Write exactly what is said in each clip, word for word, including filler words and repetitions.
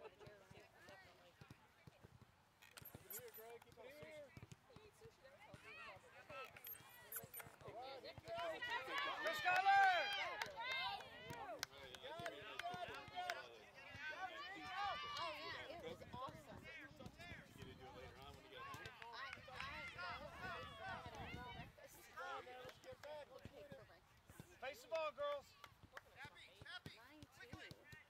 Face the ball, girls. Happy, happy. Quickly.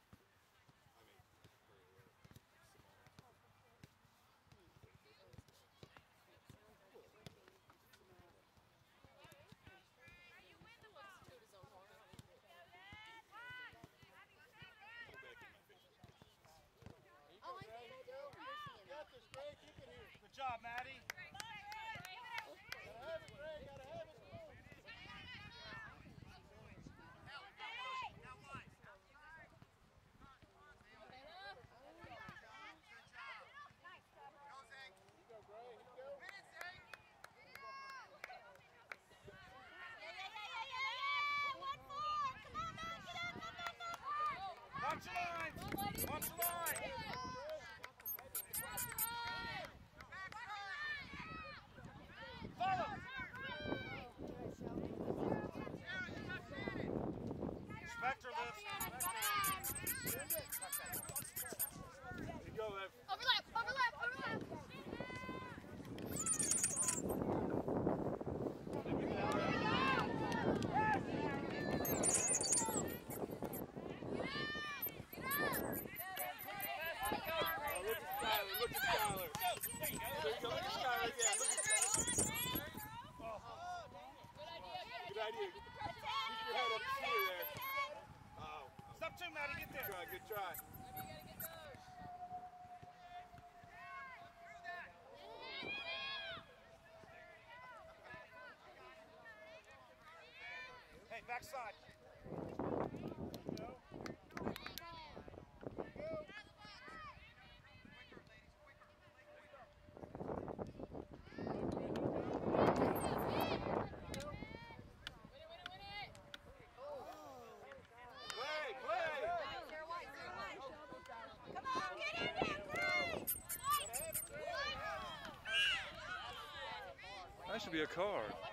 Oh, I think I do remember seeing that. Good job, Maddie. Gotta have it, Greg. Gotta have it. Watch the line! Watch the line! Follow! Spectre lifts. There you go, Liv. Overlap, overlap, overlap. Look at Skyler. There you go. Look at Skyler. Yeah, look at Good idea. Keep your head up here there. Oh. Stop two, Maddie. Get there. Good try. Good try. Hey, backside. That should be a card.